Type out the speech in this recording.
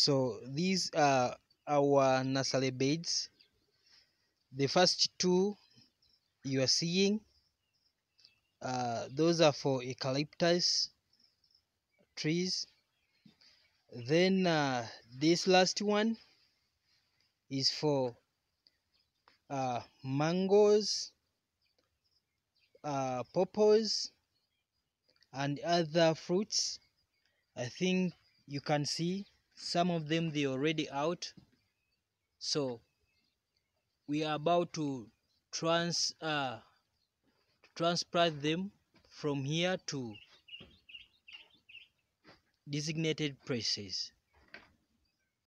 So these are our nursery beds. The first two you are seeing, those are for eucalyptus trees. Then this last one is for mangoes, pawpaws, and other fruits. I think you can see some of them, they're already out. So we are about to transplant them from here to designated places.